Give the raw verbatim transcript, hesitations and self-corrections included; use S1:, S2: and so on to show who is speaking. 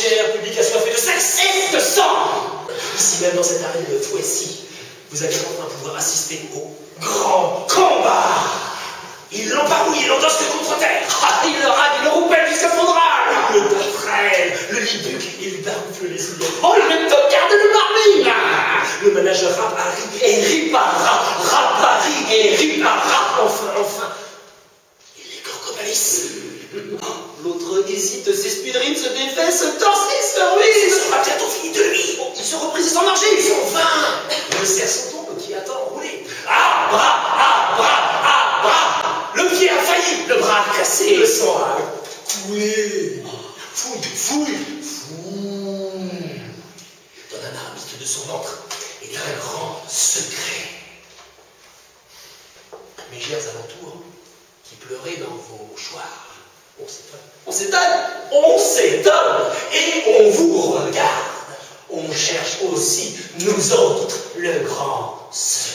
S1: cher public assoiffé de sexe et de sang. Ici même dans cette arène de Fouessi, vous allez enfin pouvoir assister au grand combat. Ils l'emparouillent et l'endossent contre terre. Ah, il le rade, il le roupelle jusqu'à fondral. Le frêle, le libuc, il lui baroufle les souliers. Oh, il même garde le marmine. Le manège rapari et ripara, rapari et ripara. Enfin, enfin, il les corcobalisse. L'autre hésite, s'espuidrine, se défait, se torse et se ruine. Ce sera bientôt fini de lui. Oh, il se reprise son argile. Son vin. Le cerf son tombe qui attend rouler. Ah, bras, ah, bras, ah, bras. Le pied a failli, le bras a cassé, le sang a coulé. Fouille, fouille, fouille. Dans un arbitre de son ventre est un grand secret. Mégères alentours qui pleuraient dans vos mouchoirs. On s'étonne, on s'étonne, on s'étonne, et on vous regarde. On cherche aussi, nous autres, le grand secret.